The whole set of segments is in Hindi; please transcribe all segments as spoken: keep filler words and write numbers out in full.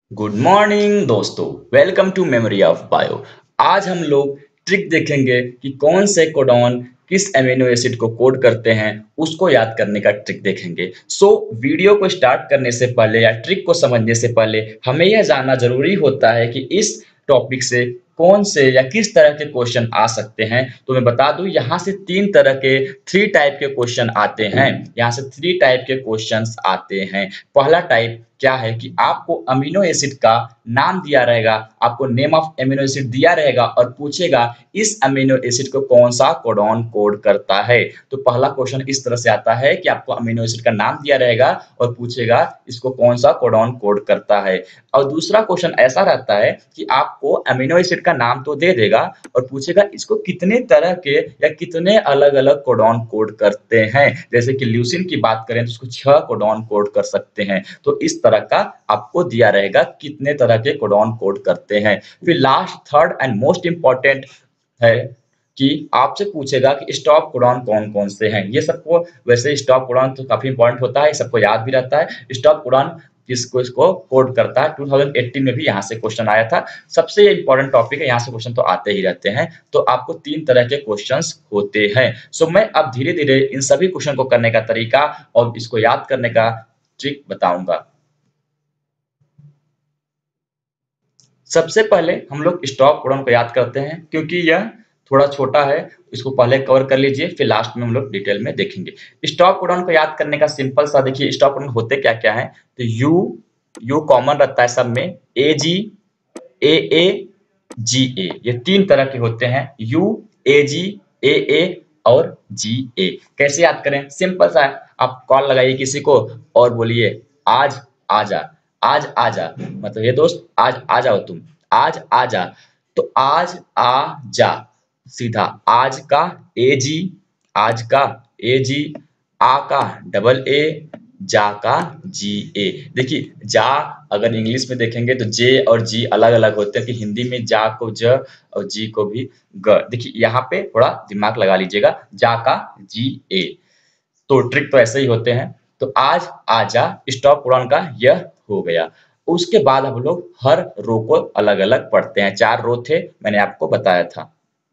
गुड मॉर्निंग दोस्तों। Welcome to memory of bio. आज हम लोग ट्रिक देखेंगे कि कौन से कोडॉन किस अमीनो एसिड को कोड करते हैं, उसको याद करने का ट्रिक देखेंगे। सो so, वीडियो को स्टार्ट करने से पहले या ट्रिक को समझने से पहले हमें यह जानना जरूरी होता है कि इस टॉपिक से कौन से या किस तरह के क्वेश्चन आ सकते हैं। तो मैं बता दूं, यहाँ से तीन तरह के थ्री टाइप के क्वेश्चन आते हैं। यहाँ से थ्री टाइप के क्वेश्चंस आते हैं। पहला टाइप क्या है कि आपको अमीनो एसिड का नाम दिया रहेगा, आपको नेम ऑफ अमीनो एसिड दिया रहेगा और पूछेगा इस अमीनो एसिड को कौन सा कोडॉन कोड करता है। तो पहला क्वेश्चन इस तरह से आता है कि आपको अमीनो एसिड का नाम दिया रहेगा और पूछेगा इसको कौन सा कोडॉन कोड करता है। और दूसरा क्वेश्चन ऐसा रहता है कि आपको अमीनो एसिड का नाम तो दे देगा और पूछेगा इसको कितने तरह के या कितने अलग अलग कोडॉन कोड करते हैं। जैसे कि ल्यूसिन की बात करें तो उसको छह कोडॉन कोड कर सकते हैं। तो इस तरह का आपको दिया रहेगा कितने तरह के कोडॉन कोड करते हैं। फिर last third and most important है कि आपसे पूछेगा कि स्टॉप कोडॉन कौन कौन से हैं। ये सबको वैसे स्टॉप कोडॉन तो काफी इंपॉर्टेंट होता है, सबको याद भी रहता है। स्टॉप कोडॉन किसको इसको कोड करता है, दो हज़ार अठारह में भी यहाँ से क्वेश्चन आया था। सबसे इंपॉर्टेंट टॉपिक है, यहाँ से क्वेश्चन तो आते ही रहते हैं। तो आपको तीन तरह के क्वेश्चंस होते हैं। सो मैं अब धीरे धीरे इन सभी क्वेश्चन को करने का तरीका और इसको याद करने का ट्रिक बताऊंगा। सबसे पहले हम लोग स्टॉप कोडॉन को याद करते हैं क्योंकि यह थोड़ा छोटा है। इसको पहले कवर कर लीजिए, फिर लास्ट में हम लोग डिटेल में देखेंगे। स्टॉप कोडॉन को याद करने का सिंपल सा देखिए, स्टॉप कोडॉन होते क्या क्या है। तो यू यू कॉमन रहता है सब में, ए जी ए ए जी ए, ये तीन तरह के होते हैं, यू ए जी ए ए और जी ए। कैसे याद करें, सिंपल सा है। आप कॉल लगाइए किसी को और बोलिए आज आजा, आज आजा, मतलब ये दोस्त आज आ जाओ, तुम आज आजा। तो आज आ जा, सीधा आज का ए जी, आज का ए जी, आ का डबल ए, जा का जी ए। देखिए जा अगर इंग्लिश में देखेंगे तो जे और जी अलग अलग होते हैं कि हिंदी में जा को ज और जी को भी ग। देखिए यहाँ पे थोड़ा दिमाग लगा लीजिएगा, जा का जी ए। तो ट्रिक तो ऐसे ही होते हैं। तो आज आजा स्टॉप कोडॉन का यह हो गया। उसके बाद हम लोग हर रो को अलग अलग पढ़ते हैं। चार रो थे, मैंने आपको बताया था।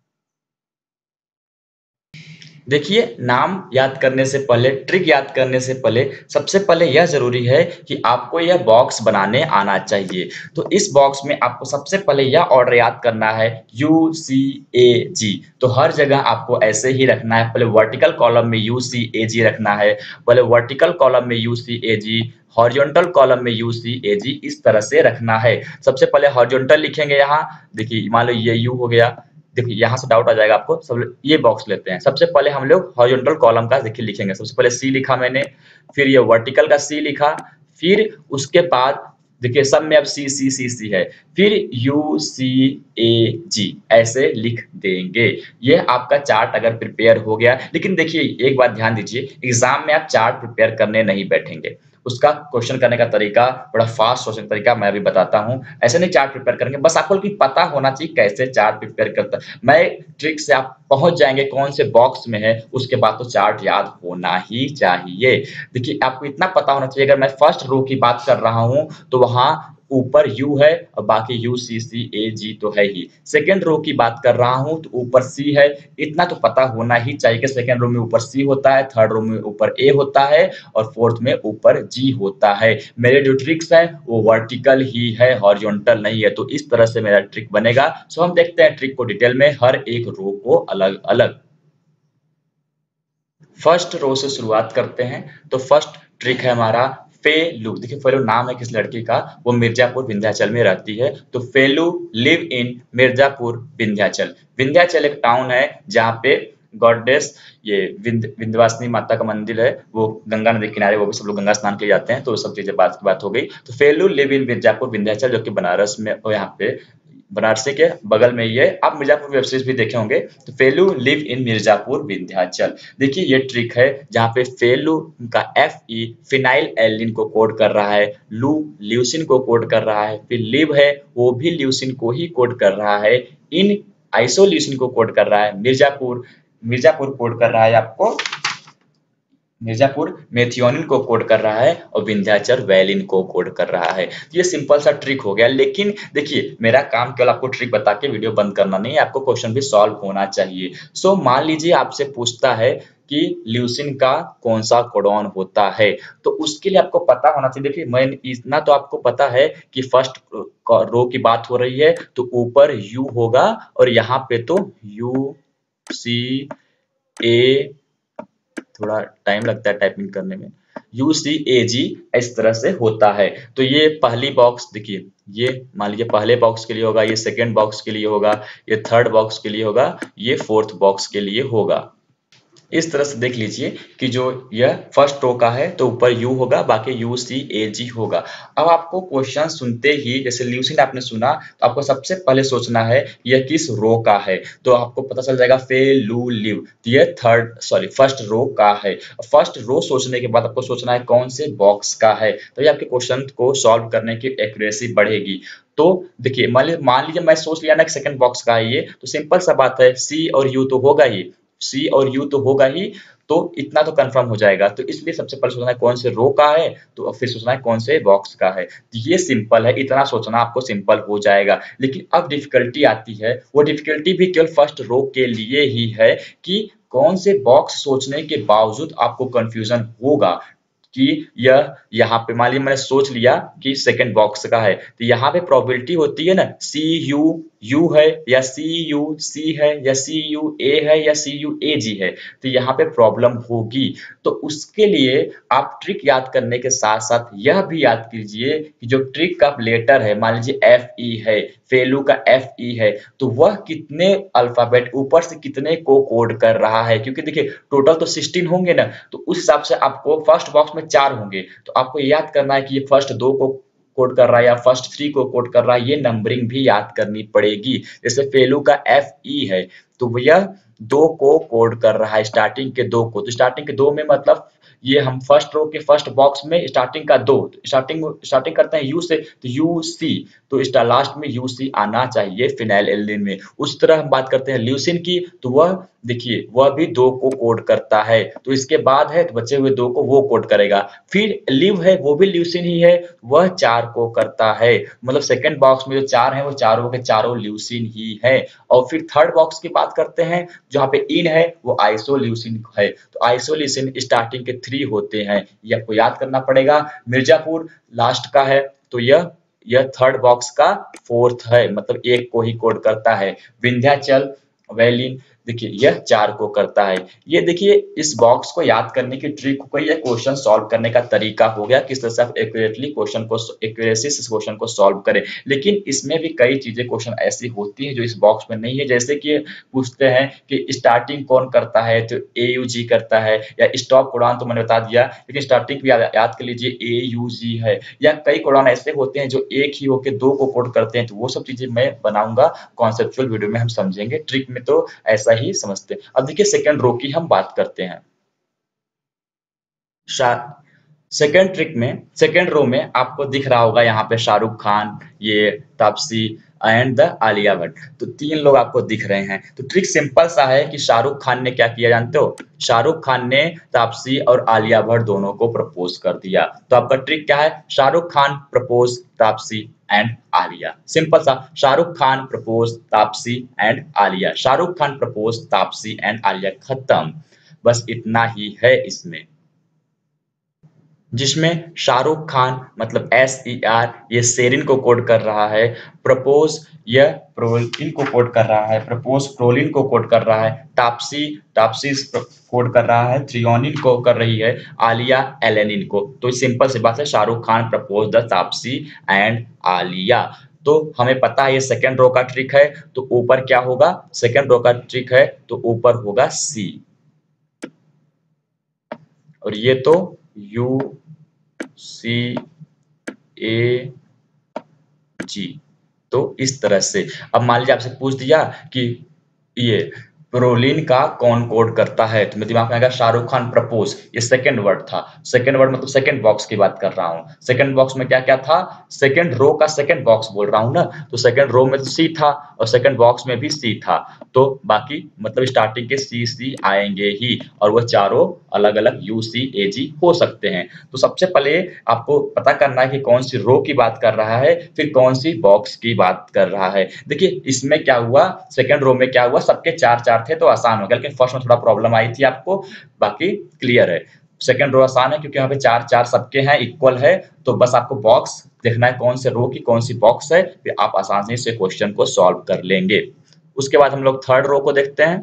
देखिए, नाम याद करने से पहले, ट्रिक याद करने से पहले सबसे पहले यह जरूरी है कि आपको यह बॉक्स बनाने आना चाहिए। तो इस बॉक्स में आपको सबसे पहले यह ऑर्डर याद करना है, यू सी ए जी। तो हर जगह आपको ऐसे ही रखना है। पहले वर्टिकल कॉलम में यू सी ए जी रखना है, पहले वर्टिकल कॉलम में U C A G, horizontal column में यू सी ए जी, इस तरह से रखना है। सबसे पहले हॉरिजॉन्टल लिखेंगे। यहाँ देखिए, मान लो ये यू हो गया। देखिए यहाँ से डाउट आ जाएगा आपको। सब ये बॉक्स लेते हैं। सबसे पहले हम लोग हॉरिजॉन्टल कॉलम का देखिए लिखेंगे। सबसे पहले सी लिखा मैंने, फिर ये वर्टिकल का सी लिखा, फिर उसके बाद देखिए सब में अब सी सी सी सी है, फिर यू सी ए जी ऐसे लिख देंगे। ये आपका चार्ट अगर प्रिपेयर हो गया। लेकिन देखिए एक बात ध्यान दीजिए, एग्जाम में आप चार्ट प्रिपेयर करने नहीं बैठेंगे। उसका क्वेश्चन करने का तरीका बड़ा फास्ट सोचने का तरीका मैं अभी बताता हूँ। ऐसे नहीं चार्ट प्रिपेयर करेंगे, बस आपको कि पता होना चाहिए कैसे चार्ट प्रिपेयर करता है। मैं ट्रिक से आप पहुंच जाएंगे कौन से बॉक्स में है, उसके बाद तो चार्ट याद होना ही चाहिए। देखिए आपको इतना पता होना चाहिए, अगर मैं फर्स्ट रो की बात कर रहा हूँ तो वहां ऊपर यू है और बाकी यू सी सी ए जी तो है ही। सेकेंड रो की बात कर रहा हूं तो ऊपर सी है। इतना तो पता होना ही चाहिए कि सेकेंड रो में ऊपर सी होता है, थर्ड रो में ऊपर ए होता है और फोर्थ में ऊपर जी होता है। मेरे जो ट्रिक्स है वो वर्टिकल ही है, हॉरिजॉन्टल नहीं है। तो इस तरह से मेरा ट्रिक बनेगा। सो हम देखते हैं ट्रिक को डिटेल में, हर एक रो को अलग अलग। फर्स्ट रो से शुरुआत करते हैं। तो फर्स्ट ट्रिक है हमारा फेलू। देखिए फेलू नाम है किस लड़की का, वो मिर्जापुर विंध्याचल में रहती है। तो फेलू लिव इन मिर्जापुर विंध्याचल। विंध्याचल एक टाउन है जहाँ पे गॉडेस ये विंध्य विंध्यवासिनी माता का मंदिर है, वो गंगा नदी किनारे, वो भी सब लोग गंगा स्नान के लिए जाते हैं। तो सब चीजें बात की बात हो गई। तो फेलू लिव इन मिर्जापुर विंध्याचल, जो कि बनारस में, यहाँ पे बनारसी के बगल में ये, आप मिर्जापुर वेब सीरीज भी देखे होंगे। तो फेलू लिव इन मिर्जापुर विंध्याचल। देखिए ये ट्रिक है जहाँ पे फेलू का एफ ई फिनाइल एलिन को कोड कर रहा है, लू ल्यूसिन को कोड कर रहा है, फिर लिव है वो भी ल्यूसिन को ही कोड कर रहा है, इन आइसोल्यूसिन को कोड कर रहा है, मिर्जापुर मिर्जापुर कोड कर रहा है आपको मिर्जापुर मेथियोनिन को कोड कर रहा है और विंध्याचल वैलिन को कोड कर रहा है। तो ये सिंपल सा ट्रिक हो गया। लेकिन देखिए, मेरा काम केवल आपको ट्रिक बता के वीडियो बंद करना नहीं है, आपको क्वेश्चन भी सॉल्व होना चाहिए। सो मान लीजिए आपसे पूछता है कि ल्यूसीन का कौन सा कोडॉन होता है, तो उसके लिए आपको पता होना चाहिए। देखिए, मैं इतना तो आपको पता है कि फर्स्ट रो की बात हो रही है तो ऊपर यू होगा और यहाँ पे तो यू सी ए, थोड़ा टाइम लगता है टाइपिंग करने में, यू सी ए जी इस तरह से होता है। तो ये पहली बॉक्स देखिए, ये मान लीजिए पहले बॉक्स के लिए होगा, ये सेकंड बॉक्स के लिए होगा, ये थर्ड बॉक्स के लिए होगा, ये फोर्थ बॉक्स के लिए होगा। इस तरह से देख लीजिए कि जो यह फर्स्ट रो का है तो ऊपर यू होगा, बाकी यू सी ए जी होगा। अब आपको क्वेश्चन सुनते ही, जैसे ल्यूसीन आपने सुना, तो आपको सबसे पहले सोचना है यह किस रो का है। तो आपको पता चल जाएगा फेलुलिव, तो यह थर्ड सॉरी फर्स्ट रो का है। फर्स्ट रो सोचने के बाद आपको सोचना है कौन से बॉक्स का है, तो ये आपके क्वेश्चन को सॉल्व करने की एक्यूरेसी बढ़ेगी। तो देखिए, मान लीजिए मान लीजिए मैं सोच लिया ना कि सेकंड बॉक्स का है ये, तो सिंपल सा बात है, सी और यू तो होगा ही, सी और यू तो होगा ही, तो इतना तो कंफर्म हो जाएगा। तो इसलिए सबसे पहले सोचना है कौन से रो का है, तो फिर सोचना है कौन से बॉक्स का है। तो ये सिंपल है, इतना सोचना आपको सिंपल हो जाएगा। लेकिन अब डिफिकल्टी आती है, वो डिफिकल्टी भी केवल फर्स्ट रो के लिए ही है कि कौन से बॉक्स सोचने के बावजूद आपको कंफ्यूजन होगा कि यह यहाँ पे मान लीजिए मैंने सोच लिया कि सेकंड बॉक्स का है, तो यहाँ पे प्रोबेबिलिटी होती है ना, सी यू यू है या सी यू सी है या सी यू ए है या सी यू ए जी है, तो यहाँ पे प्रॉब्लम होगी। तो उसके लिए आप ट्रिक याद करने के साथ साथ यह भी याद कीजिए कि जो ट्रिक का लेटर है, मान लीजिए एफ ई है, फेलू का एफ ई है, तो वह कितने अल्फाबेट ऊपर से कितने को कोड कर रहा है, क्योंकि देखिए टोटल तो सिक्सटीन होंगे ना, तो उस हिसाब से आपको फर्स्ट बॉक्स में चार होंगे, तो आपको याद करना है कि ये फर्स्ट दो को कोड कर रहा है या फर्स्ट थ्री को कोड कर रहा है, ये नंबरिंग भी याद करनी पड़ेगी। जैसे फेलू का एफ ई है, तो यह दो को कोड कर रहा है, स्टार्टिंग के दो को, तो स्टार्टिंग के दो में मतलब ये हम फर्स्ट रो के फर्स्ट बॉक्स में स्टार्टिंग का दो, स्टार्टिंग स्टार्टिंग करते हैं यू से, तो यू सी, तो इस लास्ट में यू सी आना चाहिए फिनाइल एल्डिन में। उस तरह हम बात करते हैं ल्यूसीन की, तो वह देखिए वह भी दो को कोड करता है, तो इसके बाद है तो बचे हुए दो को वो कोड करेगा। फिर लिव है, वो भी ल्यूसीन ही है, वह चार को करता है, मतलब सेकंड बॉक्स में जो चार है वो चारों के चारों ल्यूसीन ही है। और फिर थर्ड बॉक्स की बात करते हैं, जहाँ पे इन है वो आइसोल्यूसिन है, तो आइसोल्यूसिन स्टार्टिंग के थ्री होते हैं, ये आपको याद करना पड़ेगा। मिर्जापुर लास्ट का है, तो यह यह थर्ड बॉक्स का फोर्थ है, मतलब एक को ही कोड करता है। विंध्याचल वैलिन देखिए यह चार को करता है। ये देखिए इस बॉक्स को याद करने की ट्रिक को, ये क्वेश्चन सॉल्व करने का तरीका हो गया, किस तरह से आप एक्यूरेटली क्वेश्चन को एक्यूरेसी से क्वेश्चन को सॉल्व करें। लेकिन इसमें भी कई चीजें क्वेश्चन ऐसी होती हैं जो इस बॉक्स में नहीं है, जैसे कि पूछते हैं कि स्टार्टिंग कौन करता है, तो ए यू जी करता है, या स्टॉप कोडान तो मैंने बता दिया, लेकिन स्टार्टिंग भी याद, याद कर लीजिए ए यू जी है, या कई कोडान ऐसे होते हैं जो एक ही होकर दो को कोड करते हैं, तो वो सब चीजें मैं बनाऊंगा कॉन्सेप्चुअल वीडियो में, हम समझेंगे। ट्रिक में तो ऐसा ही समझते हैं। अब देखिए सेकंड रो की हम बात करते हैं। सेकंड ट्रिक में, सेकंड रो में आपको दिख रहा होगा यहाँ पे शाहरुख खान, ये तापसी एंड द आलिया भट्ट, तो तीन लोग आपको दिख रहे हैं। तो ट्रिक सिंपल सा है कि शाहरुख खान ने क्या किया जानते हो, शाहरुख खान ने तापसी और आलिया भट्ट दोनों को प्रपोज कर दिया। तो आपका ट्रिक क्या है, Shahrukh Khan propose Taapsee and Alia, simple सा, Shahrukh Khan propose Taapsee and Alia, Shahrukh Khan propose Taapsee and Alia, खत्म। बस इतना ही है इसमें, जिसमें शाहरुख खान मतलब एस ई आर ये सेरिन को कोड कर रहा है, प्रपोज यह प्रोलिन को कोड कर रहा है, प्रपोज प्रोलिन को कोड कर रहा है, तापसी तापसी कोड कर रहा है, थ्रियोनिन को कर रही है, आलिया एलेनिन को। तो सिंपल सी बात है, Shahrukh Khan propose the Taapsee and Alia. तो हमें पता है ये सेकंड रो का ट्रिक है, तो ऊपर क्या होगा, सेकंड रो का ट्रिक है तो ऊपर होगा सी, और ये तो यू सी ए जी। तो इस तरह से अब मान लीजिए आपसे पूछ दिया कि ये प्रोलिन का कौन कोड करता है? तो मेरे दिमाग में आएगा शाहरुख खान प्रपोज, ये सेकंड वर्ड था। सेकंड वर्ड मतलब सेकंड बॉक्स की बात कर रहा हूँ। सेकंड बॉक्स में क्या क्या था? सेकंड रो का सेकंड बॉक्स बोल रहा हूँ ना, तो सेकंड रो में तो सी था और सेकंड बॉक्स में भी सी था। तो बाकी मतलब स्टार्टिंग के सी सी आएंगे ही, और वो चारों अलग अलग यू सी ए जी हो सकते हैं। तो सबसे पहले आपको पता करना है कि कौन सी रो की बात कर रहा है, फिर कौन सी बॉक्स की बात कर रहा है। देखिए इसमें क्या हुआ, सेकंड रो में क्या हुआ, सबके चार चार थे तो आसान हो गया, लेकिन फर्स्ट में थोड़ा प्रॉब्लम आई थी आपको। बाकी क्लियर है। सेकंड रो आसान है क्योंकि यहाँ पे चार चार सबके हैं, इक्वल है। तो बस आपको बॉक्स देखना है कौन से रो की कौन सी बॉक्स है, फिर आप आसानी से क्वेश्चन को सॉल्व कर लेंगे। उसके बाद हम लोग थर्ड रो को देखते हैं।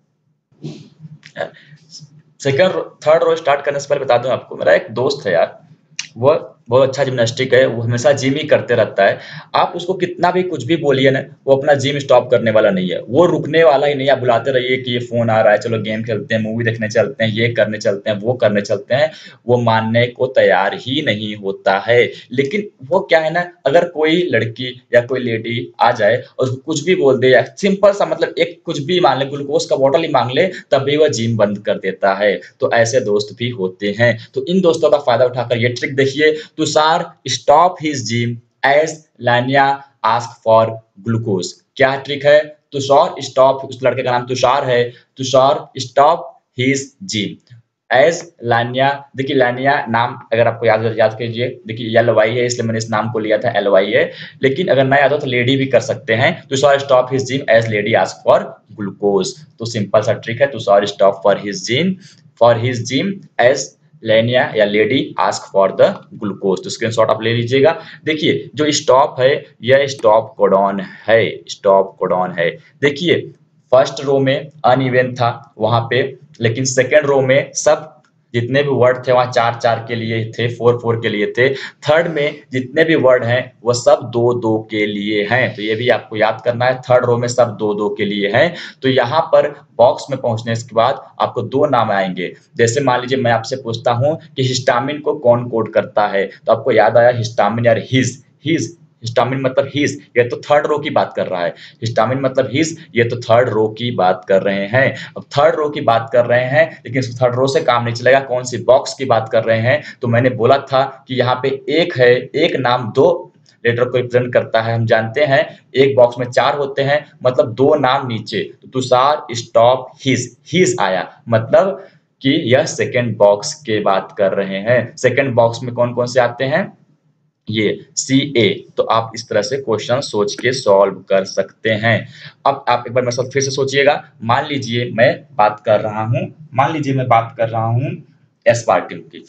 सेकंड थर्ड रो स्टार्ट करने से पहले बता दूं आपको, मेरा एक दोस्त है यार, वो बहुत अच्छा जिम्नास्टिक है, वो हमेशा जिम ही करते रहता है। आप उसको कितना भी कुछ भी बोलिए ना, वो अपना जिम स्टॉप करने वाला नहीं है, वो रुकने वाला ही नहीं है। आप बुलाते रहिए कि ये फोन आ रहा है, चलो गेम खेलते हैं, मूवी देखने चलते हैं, ये करने चलते हैं, वो करने चलते हैं, वो मानने को तैयार ही नहीं होता है। लेकिन वो क्या है ना, अगर कोई लड़की या कोई लेडी आ जाए और उसको कुछ भी बोल दे, या सिंपल सा मतलब एक कुछ भी मान ले, ग्लूकोज का बॉटल ही मांग ले, तब भी वह जिम बंद कर देता है। तो ऐसे दोस्त भी होते हैं। तो इन दोस्तों का फायदा उठाकर ये ट्रिक देखिए। Tushar stop his gym as लानिया आस्क फॉर ग्लूकोज। क्या ट्रिक है? तुषार स्टॉप, उस लड़के का नाम तुषार है, Tushar stop his gym as लानिया। देखिए लानिया नाम अगर आपको याद याद कीजिए, देखिए एल वाई है इसलिए मैंने इस नाम को लिया था, एल वाई है। लेकिन अगर ना याद हो तो लेडी भी कर सकते हैं। Tushar stop his gym as lady ask for glucose. तो सिंपल सा ट्रिक है, Tushar stop for his gym for his gym as लेनिया या lady ask for the glucose. तो स्क्रीनशॉट आप ले लीजिएगा। देखिए जो स्टॉप है यह स्टॉप कोडॉन है, स्टॉप कोडॉन है। देखिए फर्स्ट रो में अनइवन था वहां पे, लेकिन सेकेंड रो में सब जितने भी वर्ड थे वहां चार चार के लिए थे, फोर फोर के लिए थे। थर्ड में जितने भी वर्ड हैं वो सब दो दो के लिए हैं, तो ये भी आपको याद करना है, थर्ड रो में सब दो दो के लिए हैं। तो यहाँ पर बॉक्स में पहुंचने के बाद आपको दो नाम आएंगे। जैसे मान लीजिए मैं आपसे पूछता हूं कि हिस्टामिन को कौन कोड करता है, तो आपको याद आया हिस्टामिन यार हिज हिज हिस्टामिन मतलब हिज, ये तो थर्ड रो की बात कर रहा है। हिस्टामिन मतलब हिज, ये तो थर्ड रो की बात कर रहे हैं। अब थर्ड रो की बात कर रहे हैं, लेकिन इस थर्ड रो से काम नहीं चलेगा, कौन सी बॉक्स की बात कर रहे हैं। तो मैंने बोला था कि यहाँ पे एक है, एक नाम दो लेटर को रिप्रेजेंट करता है, हम जानते हैं। एक बॉक्स में चार होते हैं, मतलब दो नाम नीचे, तो तुषार स्टॉप हिज, हिज आया, मतलब कि यह सेकेंड बॉक्स के बात कर रहे हैं। सेकेंड बॉक्स में कौन कौन से आते हैं? ये सी ए। तो आप इस तरह से क्वेश्चन सोच के सॉल्व कर सकते हैं। अब आप एक बार मेरे साथ फिर से सोचिएगा। मान लीजिए मैं बात कर रहा हूं, मान लीजिए मैं बात कर रहा हूं एस्पार्टिम की,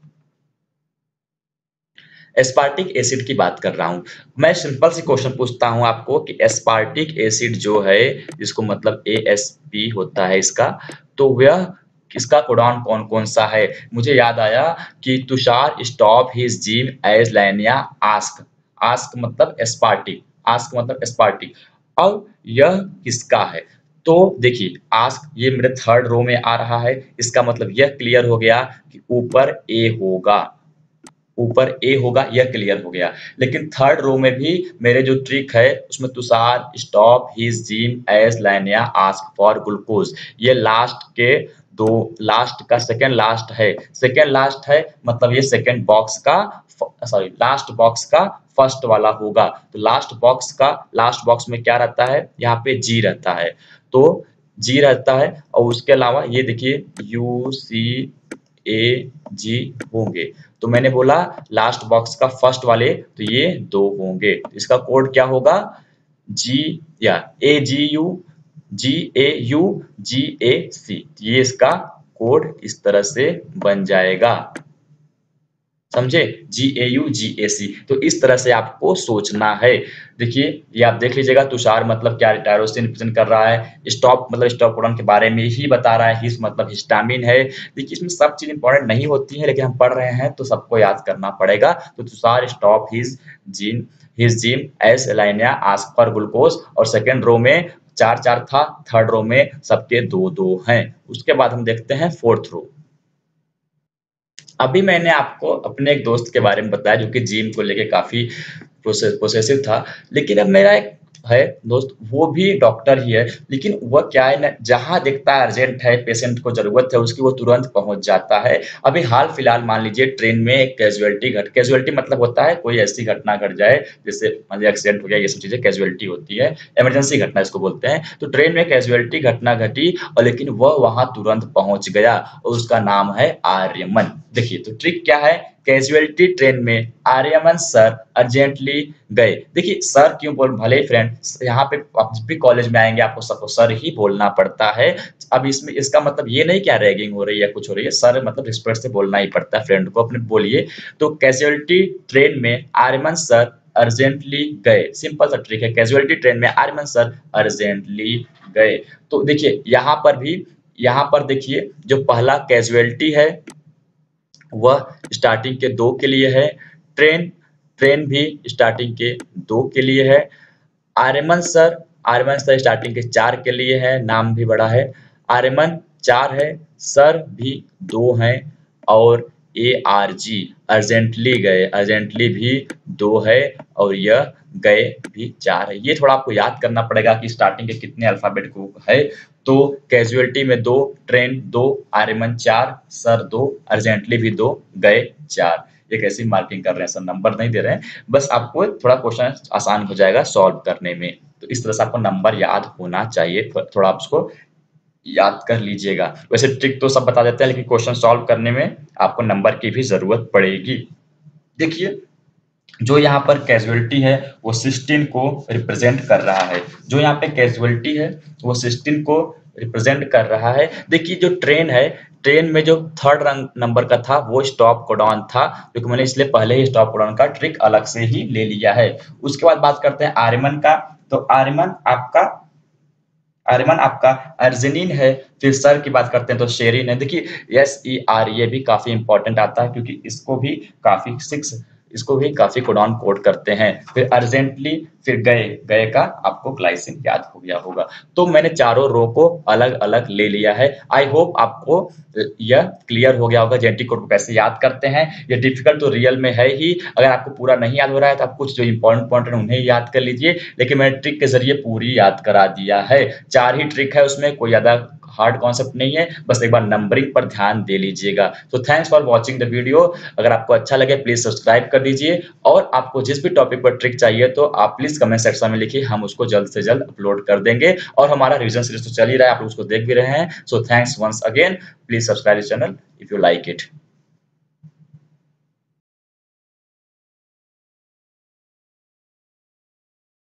एस्पार्टिक एसिड की बात कर रहा हूं। मैं सिंपल सी क्वेश्चन पूछता हूं आपको कि एस्पार्टिक एसिड जो है, जिसको मतलब ए एस पी होता है इसका, तो वह इसका कोडॉन कौन कौन सा है? मुझे याद आया कि Tushar stop his gym as लैनिया आस्क, आस्क मतलब एस्पार्टिक, आस्क मतलब एस्पार्टिक। अब यह किसका है? तो देखिए आस्क ये मेरे थर्ड रो में आ रहा है, इसका मतलब यह क्लियर हो गया कि ऊपर ए होगा, ऊपर ए होगा, यह क्लियर हो गया। लेकिन थर्ड रो में भी मेरे जो ट्रिक है उसमें Tushar stop his gym as लाइनिया आस्क फॉर ग्लूकोज, ये लास्ट के दो, लास्ट का सेकेंड लास्ट है, सेकेंड लास्ट है, मतलब ये सेकेंड बॉक्स का, सॉरी लास्ट बॉक्स का फर्स्ट वाला होगा। तो लास्ट बॉक्स का, लास्ट बॉक्स में क्या रहता है? यहाँ पे जी रहता है, तो जी रहता है। और उसके अलावा ये देखिए यू सी ए जी होंगे। तो मैंने बोला लास्ट बॉक्स का फर्स्ट वाले, तो ये दो होंगे। इसका कोड क्या होगा? जी या ए जी you, G A U, G A सी। ये इसका कोड इस तरह से बन जाएगा, समझे? G A U G A C. तो इस तरह से आपको सोचना है। देखिए ये आप देख लीजिएगा, तुषार मतलब क्या टायरोसिन रिप्रेजेंट कर रहा है, स्टॉप मतलब स्टॉप कोडॉन के बारे में ही बता रहा है, हिस मतलब हिस्टामिन है। देखिए इसमें सब चीज इंपॉर्टेंट नहीं होती है, लेकिन हम पढ़ रहे हैं तो सबको याद करना पड़ेगा। तो Tushar stop his gin his gym as लाइनिया आस्क फॉर ग्लूकोज, और सेकेंड रो में चार चार था, थर्ड रो में सबके दो दो हैं। उसके बाद हम देखते हैं फोर्थ रो। अभी मैंने आपको अपने एक दोस्त के बारे में बताया जो कि जिम को लेके काफी प्रोसेसिव था, लेकिन अब मेरा एक है दोस्त, वो भी डॉक्टर ही है, लेकिन वह क्या है ना, जहाँ देखता है अर्जेंट है, पेशेंट को ज़रूरत है उसकी, वो तुरंत पहुँच जाता है। अभी हाल-फिलहाल मान लीजिए ट्रेन में एक कैज़ुअल्टी घट कैज़ुअल्टी मतलब होता है कोई ऐसी घटना घट जाए, जैसे मान लीजिए एक्सीडेंट हो गया, ये सब चीज़ें कैज़ुअल्टी होती है, इमरजेंसी घटना इसको बोलते हैं। तो ट्रेन में कैज़ुअल्टी घटना घटी और लेकिन वह वहाँ तुरंत पहुँच गया और उसका नाम है आर्यमन। देखिए, तो ट्रिक क्या है, कैजुअलिटी ट्रेन में आर्यमन सर अर्जेंटली गए। देखिए सर क्यों बोल, भले ही फ्रेंड यहाँ पे आप जब भी कॉलेज में आएंगे आपको सबको सर ही बोलना पड़ता है। अब इसमें इसका मतलब ये नहीं क्या रैगिंग हो रही है या कुछ हो रही है, सर मतलब रिस्पेक्ट से बोलना ही पड़ता है, फ्रेंड को अपने बोलिए। तो कैजुअलिटी ट्रेन में आर्यमन सर अर्जेंटली गए, सिंपल सा ट्रिक है, कैजुअलिटी ट्रेन में आर्यमन सर अर्जेंटली गए। तो देखिए यहाँ पर भी, यहाँ पर देखिए जो पहला कैजुअलिटी है वह स्टार्टिंग के दो के लिए है, ट्रेन ट्रेन भी स्टार्टिंग के दो के लिए है, Aryaman sir Aryaman sir starting के चार के लिए है, नाम भी बड़ा है, आर्यमन चार है, सर भी दो हैं और ए आर जी अर्जेंटली गए, अर्जेंटली भी दो है और यह गए भी चार है। ये थोड़ा आपको याद करना पड़ेगा कि स्टार्टिंग के कितने अल्फाबेट को है। तो कैजुअलिटी में दो, ट्रेन दो, आर्यमन चार, सर दो, अर्जेंटली भी दो, गए चार। ये कैसी मार्किंग कर रहे हैं सर, नंबर नहीं दे रहे हैं, बस आपको थोड़ा क्वेश्चन आसान हो जाएगा सॉल्व करने में। तो इस तरह से आपको नंबर याद होना चाहिए, थोड़ा आप उसको याद कर लीजिएगा। वैसे ट्रिक तो सब बता देते हैं, लेकिन क्वेश्चन सॉल्व करने में आपको नंबर की भी जरूरत पड़ेगी। देखिए जो यहाँ पर कैजुअलिटी है वो सिस्टीन को रिप्रेजेंट कर रहा है, जो यहाँ पे कैजुअलिटी है वो सिस्टीन को रिप्रेजेंट कर रहा है। देखिए जो ट्रेन है, ट्रेन में जो थर्ड रंग नंबर का था वो स्टॉप कोडॉन था, क्योंकि मैंने इसलिए पहले ही स्टॉप कोडॉन का ट्रिक अलग से ही ले लिया है। उसके बाद बात करते हैं आर्यमन का। तो आर्यमन आपका आर्यमन आपका अर्जिनिन है। फिर सर की बात करते हैं तो शेरिन है। देखिए एस ई आर ये भी काफी इंपॉर्टेंट आता है, क्योंकि इसको भी काफी सिक्स इसको भी काफी कोडॉन कोड करते हैं। फिर अर्जेंटली, फिर गए, गए का आपको ग्लाइसिन याद हो गया होगा। तो मैंने चारों रो को अलग अलग ले लिया है। आई होप आपको यह क्लियर हो गया होगा जेनेटिक कोड को कैसे याद करते हैं। ये डिफिकल्ट तो रियल में है ही, अगर आपको पूरा नहीं याद हो रहा है तो आप कुछ जो इंपॉर्टेंट इंपॉर्टेंट उन्हें याद कर लीजिए, लेकिन मैंने ट्रिक के जरिए पूरी याद करा दिया है। चार ही ट्रिक है उसमें, कोई ज्यादा हार्ड कॉन्सेप्ट नहीं है, बस एक बार नंबरिंग पर ध्यान दे लीजिएगा। तो thanks for watching the video. अगर आपको अच्छा लगे प्लीज सब्सक्राइब कर दीजिए, और आपको जिस भी टॉपिक पर ट्रिक चाहिए तो आप प्लीज कमेंट सेक्शन में लिखिए, हम उसको जल्द से जल्द अपलोड कर देंगे। और हमारा रिवीजन सीरीज तो चल ही रहा है, आप लोग उसको देख भी रहे हैं। So thanks once again, please subscribe this channel if you like it.